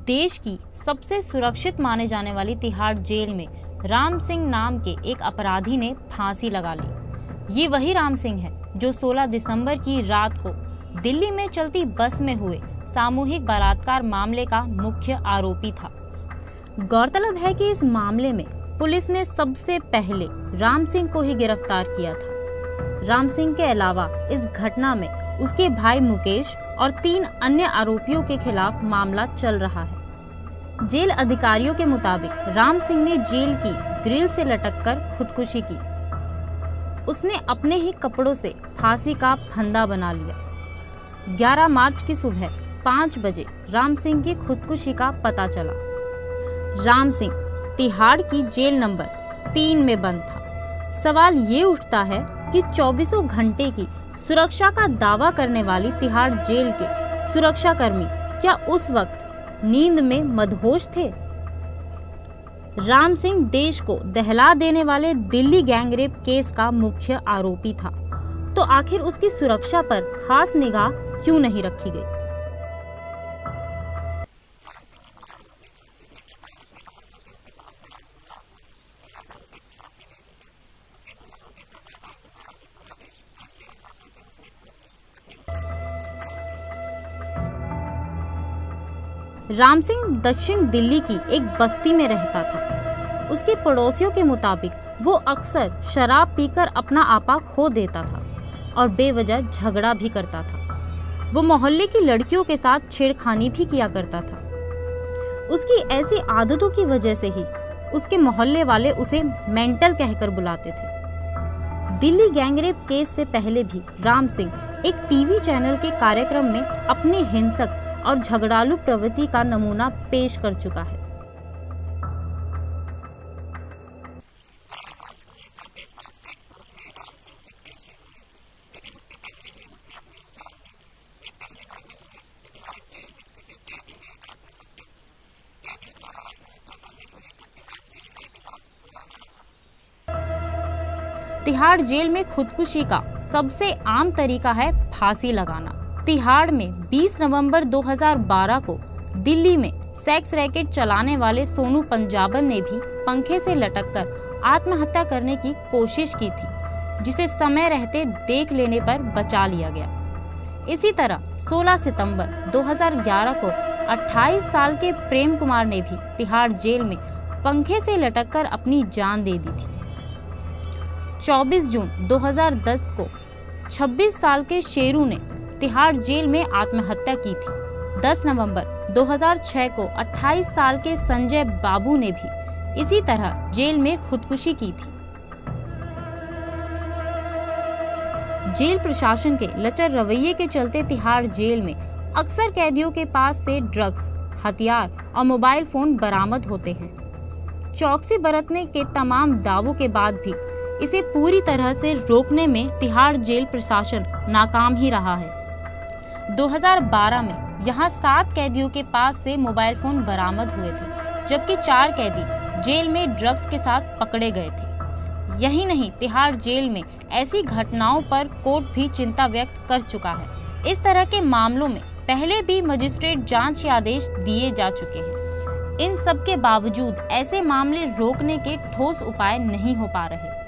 देश की सबसे सुरक्षित माने जाने वाली तिहाड़ जेल में राम सिंह नाम के एक अपराधी ने फांसी लगा ली। ये वही राम सिंह है जो 16 दिसंबर की रात को दिल्ली में चलती बस में हुए सामूहिक बलात्कार मामले का मुख्य आरोपी था। गौरतलब है कि इस मामले में पुलिस ने सबसे पहले राम सिंह को ही गिरफ्तार किया था। राम सिंह के अलावा इस घटना में उसके भाई मुकेश और 3 अन्य आरोपियों के खिलाफ मामला चल रहा है। जेल अधिकारियों के मुताबिक राम सिंह ने जेल की ग्रिल से लटककर खुदकुशी की। उसने अपने ही कपड़ों से फांसी का फंदा बना लिया। 11 मार्च की सुबह 5 बजे राम सिंह की खुदकुशी का पता चला। राम सिंह तिहाड़ की जेल नंबर 3 में बंद था। सवाल ये उठता है कि 24 घंटे की सुरक्षा का दावा करने वाली तिहाड़ जेल के सुरक्षाकर्मी क्या उस वक्त नींद में मदहोश थे? राम सिंह देश को दहला देने वाले दिल्ली गैंगरेप केस का मुख्य आरोपी था, तो आखिर उसकी सुरक्षा पर खास निगाह क्यों नहीं रखी गई? राम सिंह दक्षिण दिल्ली की एक बस्ती में रहता था। उसके पड़ोसियों के मुताबिक वो अक्सर शराब पीकर अपना आपा खो देता था और बेवजह झगड़ा भी करता था। वो मोहल्ले की लड़कियों के साथ छेड़खानी भी किया करता था। उसकी ऐसी आदतों की वजह से ही उसके मोहल्ले वाले उसे मेंटल कहकर बुलाते थे। दिल्ली गैंगरेप केस से पहले भी राम सिंह एक टीवी चैनल के कार्यक्रम में अपनी हिंसक और झगड़ालू प्रवृत्ति का नमूना पेश कर चुका है। तिहाड़ जेल में खुदकुशी का सबसे आम तरीका है फांसी लगाना। तिहाड़ में 20 नवंबर 2012 को दिल्ली में सेक्स रैकेट चलाने वाले सोनू पंजाबन ने भी पंखे से लटककर आत्महत्या करने की कोशिश की थी, जिसे समय रहते देख लेने पर बचा लिया गया। इसी तरह 16 सितंबर 2011 को 28 साल के प्रेम कुमार ने भी तिहाड़ जेल में पंखे से लटककर अपनी जान दे दी थी। 24 जून 2010 को 26 साल के शेरू ने तिहाड़ जेल में आत्महत्या की थी। 10 नवंबर 2006 को 28 साल के संजय बाबू ने भी इसी तरह जेल में खुदकुशी की थी। जेल प्रशासन के लचर रवैये के चलते तिहाड़ जेल में अक्सर कैदियों के पास से ड्रग्स, हथियार और मोबाइल फोन बरामद होते हैं। चौकसी बरतने के तमाम दावों के बाद भी इसे पूरी तरह से रोकने में तिहाड़ जेल प्रशासन नाकाम ही रहा है। 2012 में यहाँ 7 कैदियों के पास से मोबाइल फोन बरामद हुए थे, जबकि 4 कैदी जेल में ड्रग्स के साथ पकड़े गए थे। यही नहीं, तिहाड़ जेल में ऐसी घटनाओं पर कोर्ट भी चिंता व्यक्त कर चुका है। इस तरह के मामलों में पहले भी मजिस्ट्रेट जांच के आदेश दिए जा चुके हैं। इन सब के बावजूद ऐसे मामले रोकने के ठोस उपाय नहीं हो पा रहे।